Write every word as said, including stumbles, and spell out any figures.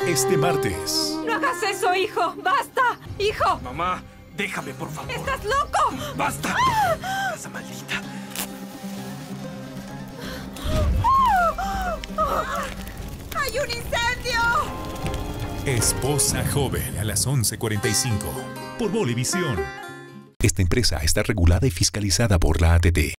Este martes. ¡No hagas eso, hijo! ¡Basta! ¡Hijo! Mamá, déjame, por favor. ¡Estás loco! ¡Basta! ¡Casa maldita! ¡Hay un incendio! Esposa joven a las once cuarenta y cinco. Por Bolivisión. Esta empresa está regulada y fiscalizada por la A T T.